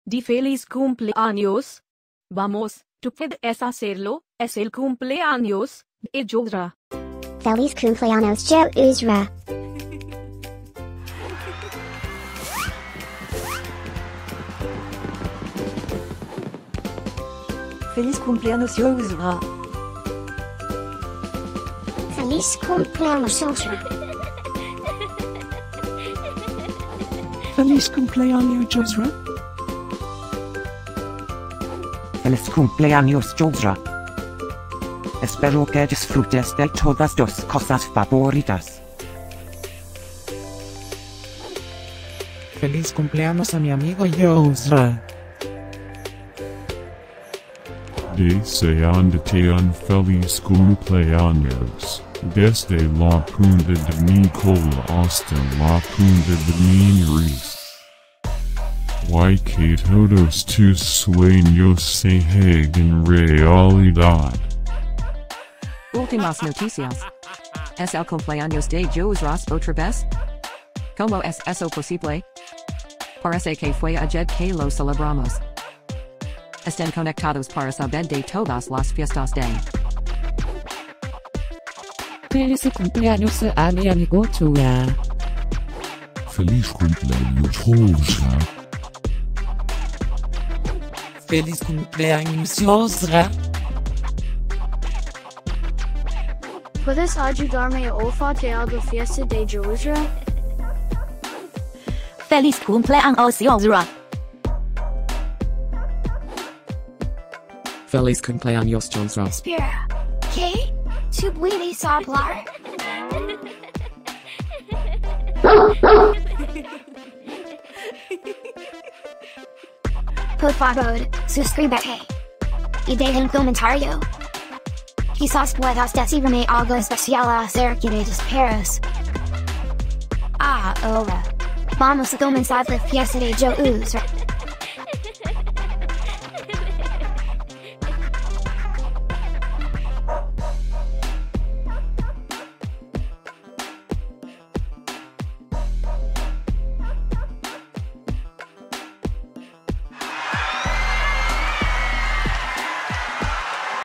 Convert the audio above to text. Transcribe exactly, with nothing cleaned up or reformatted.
Di feliz cumpleaños. Vamos, tú puedes hacerlo, es el cumpleaños de Yousra. Feliz Cumpleaños Yousra. Feliz Cumpleaños Yousra. Feliz Cumpleaños Yousra. Feliz Cumpleaños Yousra. Feliz Cumpleaños Yousra. Espero que disfrutes de todas tus cosas favoritas. Feliz cumpleaños a mi amigo Yousra. Deseándote un feliz cumpleaños, desde la punta de mi cola hasta la punta de mi nariz. Y que todos tus sueños se hagan realidad. Últimas noticias. ¿Es el cumpleaños de Yousra otra vez? ¿Cómo es eso posible? Parece que fue ayer que lo celebramos. Estén conectados para saber de todas las fiestas de. Feliz cumpleaños a mi amigo Yousra. Feliz cumpleaños Yousra. Feliz cumpleaños Yousra. ¿Puedes ayudarme a olfatear la fiesta de Yousra? Feliz cumpleaños Yousra. Feliz cumpleaños Yousra. Espera, ¿qué? ¿Tú puedes hablar? Por favor, suscríbete. Y deja un comentario. Quizás puedas decirme algo especial acerca de los perros. Ahora, vamos a comenzar la fiesta de Yousra.